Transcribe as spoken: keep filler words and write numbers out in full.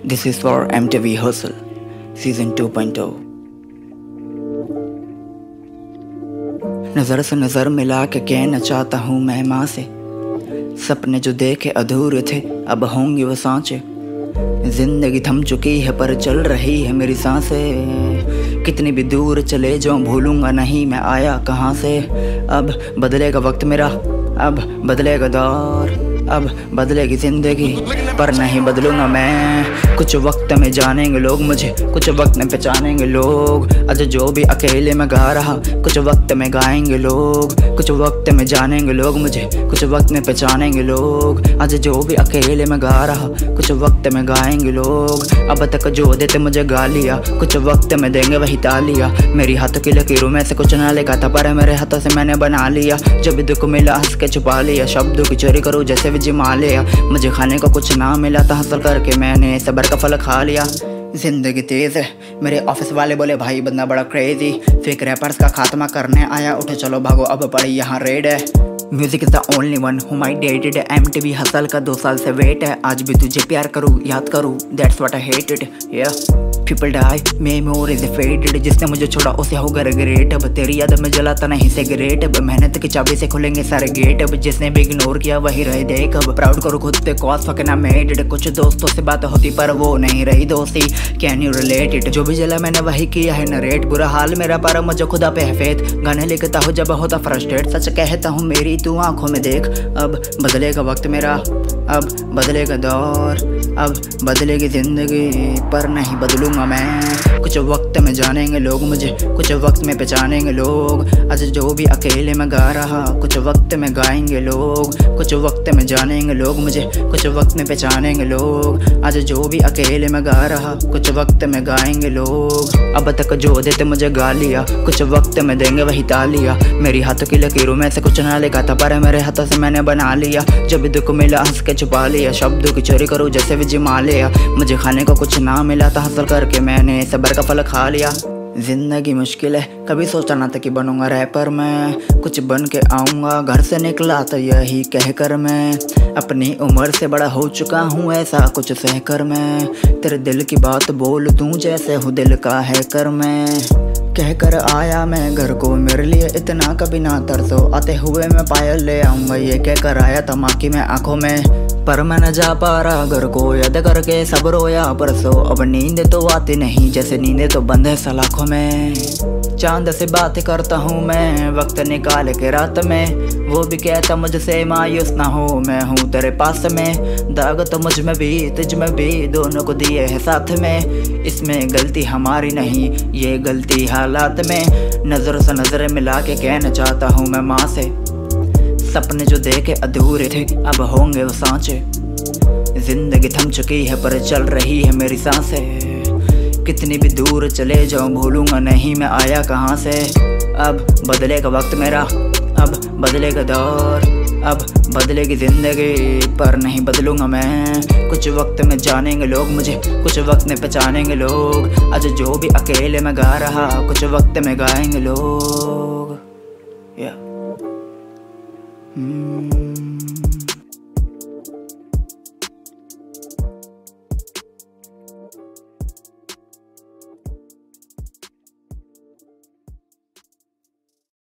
This is for M T V Hustle Season two point O. नज़र से नज़र मिला के कहना चाहता हूँ मैं माँ से, सपने जो देखे अधूरे थे अब होंगे वो सांचे। जिंदगी थम चुकी है पर चल रही है मेरी सांसें, कितनी भी दूर चले जाऊँ भूलूंगा नहीं मैं आया कहाँ से। अब बदलेगा वक्त मेरा, अब बदलेगा दौर, अब बदलेगी जिंदगी पर नहीं बदलूंगा मैं। कुछ वक्त में जानेंगे लोग मुझे, कुछ वक्त में पहचानेंगे लोग। आज जो भी अकेले में गा रहा कुछ वक्त में गाएंगे लोग। कुछ वक्त में जानेंगे लोग मुझे, कुछ वक्त में पहचानेंगे लोग। आज जो भी अकेले में गा रहा कुछ वक्त में गाएंगे लोग। अब तक जो देते मुझे गालियाँ कुछ वक्त में देंगे वही तालियाँ। मेरी हाथों की लकीरों में से कुछ ना लिखा था पर मेरे हाथों से मैंने बना लिया। जब दुख मिला हंस के छुपा लिया, शब्दों की चोरी करूँ जैसे जिमालिया। मुझे खाने को कुछ ना मिला था हासिल करके मैंने सबर का फल खा लिया। जिंदगी तेज है, मेरे ऑफिस वाले बोले भाई बंदा बड़ा क्रेजी, फेक रैपर्स का खात्मा करने आया। उठे चलो भागो अब पड़ी यहाँ रेड है। Music is the only one whom I dated. M T V hustle का दो साल से वेट है, आज भी तुझे प्यार करूँ याद करूँ, दैट्स व्हाट आई हेटेड। या people die memory is faded, जिसने मुझे छोड़ा उसे होगा रिग्रेट। अब तेरी याद में जलाता नहीं सिगरेट, अब मेहनत की चाबी से खुलेंगे सारे गेट। अब जिसने भी इग्नोर किया वही रहे देख, अब प्राउड करो खुद पे cause fucking I made it. कुछ दोस्तों से बात होती पर वो नहीं रही दोस्ती, कैन यू रिलेट इट। जो भी जला मैंने वही किया है नरेट, बुरा हाल मेरा पर मुझे खुदा पे है फेथ। गाने लिखता हूँ जब होता फ्रस्ट्रेट, सच कहता हूँ मेरी तू आंखों में देख। अब बदलेगा वक्त मेरा, अब बदलेगा दौर, अब बदलेगी जिंदगी पर नहीं बदलूंगा मैं। कुछ वक्त में जानेंगे लोग मुझे, कुछ वक्त में पहचानेंगे लोग। आज जो भी अकेले में गा रहा कुछ वक्त में गाएंगे लोग। कुछ वक्त में जानेंगे लोग मुझे, कुछ वक्त में पहचानेंगे लोग। आज जो भी अकेले में गा रहा कुछ वक्त में गाएंगे लोग। अब तक जो देते मुझे गालियाँ कुछ वक्त में देंगे वही तालियाँ। मेरी हाथों की लकीरों में से कुछ ना लिखा था पर मेरे हाथों से मैंने बना लिया। जब दुख मिला हंस के छुपा लिया, शब्दों की चोरी करूँ जैसे भी जिमालिया। मुझे खाने को कुछ ना मिला था हासिल करके मैंने सबर का फल खा लिया। जिंदगी मुश्किल है, कभी सोचा ना था कि बनूंगा रैपर मैं, कुछ बन के आऊँगा। घर से निकला तो यही कहकर मैं अपनी उम्र से बड़ा हो चुका हूँ, ऐसा कुछ सहकर मैं तेरे दिल की बात बोल दूँ जैसे हूँ दिल का है कर मैं। कह कर आया मैं घर को मेरे लिए इतना कभी ना तरसो, आते हुए मैं पायल ले आऊँगा ये कह कर आया था माँ की मैं आँखों में। पर मैं न जा पा रहा घर को याद करके सब रोया परसों। अब नींद तो आती नहीं जैसे नींद तो बंद है सलाखों में। चांद से बात करता हूँ मैं वक्त निकाल के रात में, वो भी कहता मुझसे मायूस ना हो मैं हूँ तेरे पास में। दाग तो मुझ में भी तुझ में भी दोनों को दिए है साथ में, इसमें गलती हमारी नहीं ये गलती हालात में। नज़र से नज़र मिला के कहना चाहता हूँ मैं माँ से, सपने जो देखे अधूरे थे अब होंगे वो सांचे। जिंदगी थम चुकी है पर चल रही है मेरी सांसें, कितनी भी दूर चले जाऊँ भूलूंगा नहीं मैं आया कहाँ से। अब बदलेगा वक्त मेरा, अब बदलेगा दौर, अब बदलेगी जिंदगी पर नहीं बदलूंगा मैं। कुछ वक्त में जानेंगे लोग मुझे, कुछ वक्त में पहचानेंगे लोग। आज जो भी अकेले में गा रहा कुछ वक्त में गाएंगे लोग। या hmm.